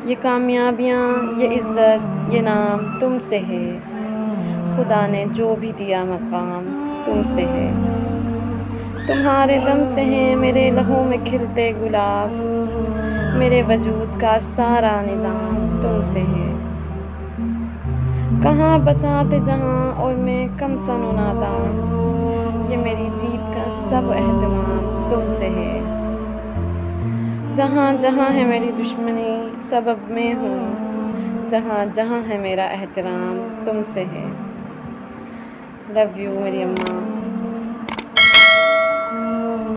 ये कामयाबियाँ, ये इज़्ज़त, ये नाम तुमसे है। खुदा ने जो भी दिया मकाम तुमसे है। तुम्हारे दम से हैं मेरे लहू में खिलते गुलाब। मेरे वजूद का सारा निज़ाम तुमसे है। कहाँ बसाते जहाँ और मैं कम सनो नादान। ये मेरी जीत का सब एहतमाम तुमसे है। जहाँ जहाँ है मेरी दुश्मनी सबब मैं हूँ। जहाँ जहाँ है मेरा एहतराम तुमसे है। लव यू मेरी अम्मा।